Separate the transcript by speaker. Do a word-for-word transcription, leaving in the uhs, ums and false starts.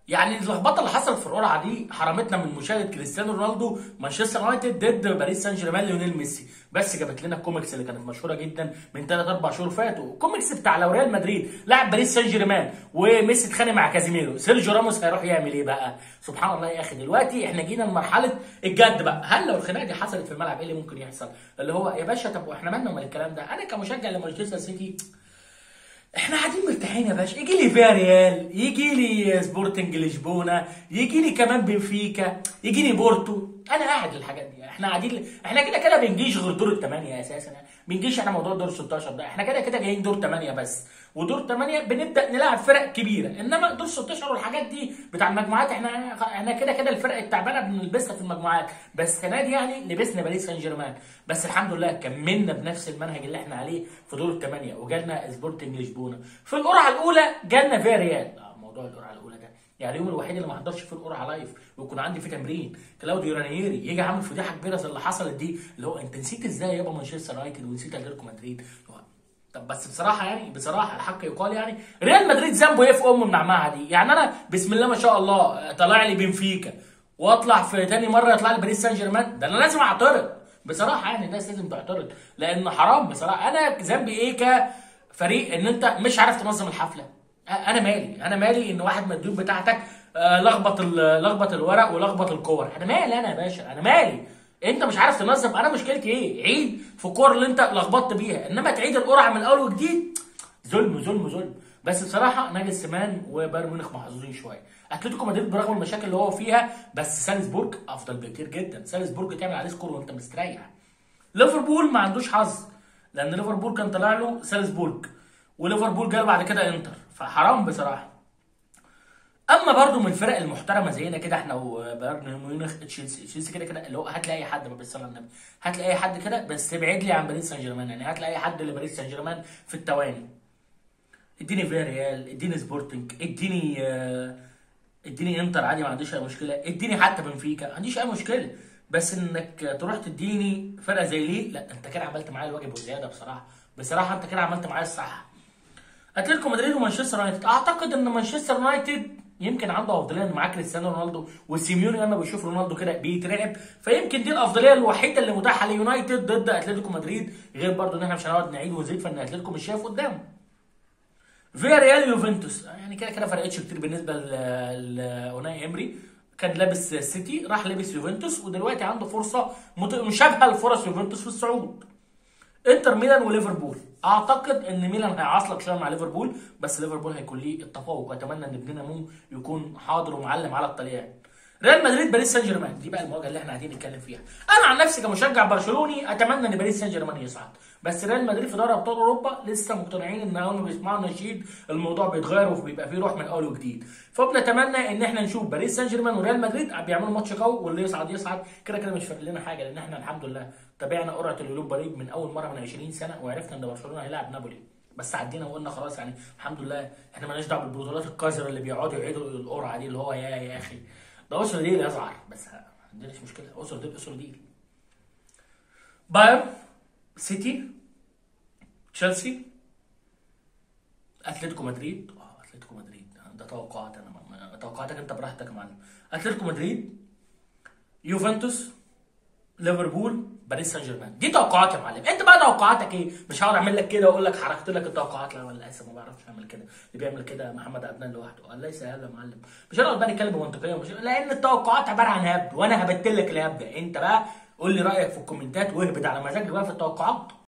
Speaker 1: يعني اللخبطه اللي حصلت في القرعه دي حرمتنا من مشاهده كريستيانو رونالدو مانشستر يونايتد ضد باريس سان جيرمان ليونيل ميسي، بس جابت لنا الكوميكس اللي كانت مشهوره جدا من ثلاث اربع شهور فاتوا، الكوميكس بتاع لو ريال مدريد لاعب باريس سان جيرمان وميسي اتخانق مع كازيميرو، سيرجيو راموس هيروح يعمل ايه بقى؟ سبحان الله يا اخي، دلوقتي احنا جينا لمرحله الجد بقى. هل لو الخناقه دي حصلت في الملعب ايه اللي ممكن يحصل؟ اللي هو يا باشا طب واحنا مالنا من الكلام ده؟ انا كمشجع لمانشستر سيتي احنا قاعدين مرتاحين يا باشا، يجي لي فيا ريال، يجي لي سبورتنج لشبونه، يجي لي كمان بنفيكا، يجي لي بورتو، انا قاعد للحاجات دي. احنا قاعدين احنا كده كده بنجيش غير دور الثمانيه اساسا، بنجيش احنا موضوع دور ستاشر ده، احنا كده كده جايين دور ثمانيه بس، ودور ثمانيه بنبدا نلعب فرق كبيره، انما دور ستاشر والحاجات دي بتاع المجموعات احنا احنا كده كده الفرق التعبانه بنلبسها في المجموعات، بس السنه دي يعني لبسنا باريس سان جيرمان، بس الحمد لله كملنا بنفس المنهج اللي احنا عليه في دور الثمانيه، وجالنا سبورتنج لشبونه. في القرعه الاولى جالنا فيا ريال، اه موضوع القرعه الاولى ده يعني اليوم الوحيد اللي ما حضرش فيه القرعه لايف ويكون عندي فيه تمرين، كلاوديو رانييري يجي عامل فضيحه كبيره زي اللي حصلت دي، اللي هو انت نسيت ازاي يابا مانشستر يونايتد ونسيت اتلتيكو مدريد؟ طب بس بصراحه يعني بصراحه الحق يقال يعني ريال مدريد ذنبه ايه في ام منعمها دي؟ يعني انا بسم الله ما شاء الله طالع لي بنفيكا واطلع في تاني مره يطلع لي باريس سان جيرمان، ده انا لازم اعترض بصراحه، يعني الناس لازم تعترض لان حرام بصراحه. انا ذنبي ايه كفريق ان انت مش عارف تنظم الحفله؟ انا مالي انا مالي ان واحد من الضيوف بتاعتك لخبط لخبط الورق ولخبط الكور، انا مالي انا يا باشا، انا مالي انت مش عارف تنظم؟ انا مشكلتي ايه؟ عيد في الكور اللي انت لخبطت بيها، انما تعيد القرعه من اول وجديد ظلم ظلم ظلم. بس بصراحه نادي السمان وبايرن ميونخ محظوظين شويه. اتلتيكو مدريد برغم المشاكل اللي هو فيها بس سالزبورج افضل بكتير جدا، سالزبورج تعمل عليه سكور وانت مستريح. ليفربول ما عندوش حظ لان ليفربول كان طالع له سالزبورج وليفربول جاله بعد كده انتر، فحرام بصراحه. اما برضو من الفرق المحترمه زينا كده احنا وبايرن ميونخ تشيلسي، تشيلسي كده كده اللي هو هات لي اي حد بالصلاه على النبي، هات لي اي حد كده بس ابعد لي عن باريس سان جيرمان، يعني هات لي اي حد لباريس سان جيرمان في الثواني. اديني فيا ريال، اديني سبورتنج، اديني آه اديني انتر عادي ما عنديش اي مشكله، اديني حتى بنفيكا ما عنديش اي مشكله، بس انك تروح تديني فرقه زي ليه؟ لا انت كده عملت معايا الواجب وزياده بصراحه، بصراحه انت كده عملت معايا الصح. اتلتيكو مدريد ومانشستر يونايتد، اعتقد ان مانشستر يونايتد يمكن عنده افضليه ان معاه كريستيانو رونالدو، وسيميوني لما بيشوف رونالدو كده بيترعب، فيمكن دي الافضليه الوحيده اللي متاحه ليونايتد ضد اتلتيكو مدريد، غير برضو ان احنا مش هنقعد نعيد ونزيد فان اتلتيكو مش شايف قدامه. فيا ريال يوفنتوس يعني كده كده فرقتش كتير بالنسبه لاوناي امري، كان لابس سيتي راح لابس يوفنتوس ودلوقتي عنده فرصه مشابهه لفرص يوفنتوس في الصعود. انتر ميلان وليفربول، اعتقد ان ميلان هيعصلك شويه مع ليفربول بس ليفربول هيكون ليه التفوق، واتمنى ان ابننا مو يكون حاضر ومعلم على الطليان. ريال مدريد باريس سان جيرمان، دي بقى المواجهه اللي احنا قاعدين نتكلم فيها. انا عن نفسي كمشجع برشلوني اتمنى ان باريس سان جيرمان يصعد، بس ريال مدريد في دوري ابطال اوروبا لسه مقتنعين ان اول ما بيسمعوا النشيد الموضوع بيتغير وبيبقى فيه روح من اول وجديد، فبنتمنى ان احنا نشوف باريس سان جيرمان وريال مدريد بيعملوا ماتش قوي، واللي يصعد يصعد، كده كده مش فارق لنا حاجه لان احنا الحمد لله تابعنا قرعه اليوروبا ليج من اول مره من عشرين سنه وعرفنا ان برشلونه هيلاعب نابولي، بس عدينا وقلنا خلاص يعني الحمد لله احنا مالناش دعوه بالبطولات القذره اللي بيقعدوا يعيدوا القرعه دي اللي هو يا يا اخي ده اسر ديل يزعر، بس ما عندناش مشكله، اسر ديل اسر ديل. بايرن، سيتي، تشيلسي، اتلتيكو مدريد، اه اتلتيكو مدريد ده توقعات انا ما... توقعاتك انت براحتك يا معلم. اتلتيكو مدريد، يوفنتوس، ليفربول، باريس سان جيرمان، دي توقعات يا معلم. انت بقى توقعاتك ايه؟ مش هقعد اعمل لك كده واقول لك حركت لك التوقعات، لا ولا لسه ما بعرفش اعمل كده، اللي بيعمل كده محمد عدنان لوحده، الله يسهل يا معلم. مش هنقعد بقى نتكلم بمنطقيه ومش... لان التوقعات عباره عن هبد وانا هبت لك الهبد، انت بقى قول لي رايك في الكومنتات واهبط على مزاجك بقى في التوقعات.